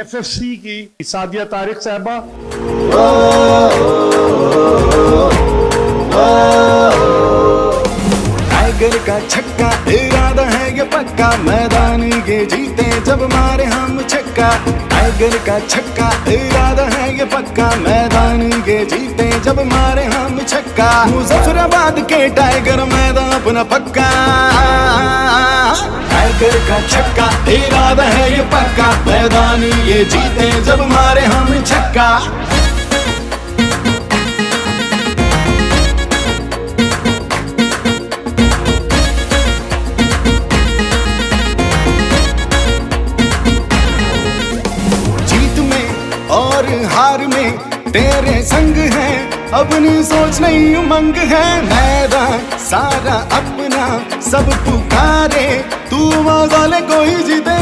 FFC की सादिया तारिक साहबा। Tiger का छक्का इरादा है ये पक्का, मैदान ये जीते जब मारे हम छक्का। टाइगर का छक्का इरादा है ये पक्का, मैदान ये जीते जब मारे हम छक्का। मुजफ्फराबाद के टाइगर मैदान अपना पक्का। टाइगर का छक्का इरादा है ये पक्का, मैदान ये जीते जब मारे हम छक्का। और हार में तेरे संग है, अपनी सोच नहीं उमंग है। मैदान सारा अपना सब पुकारे, तू मौजा ले कोई जीते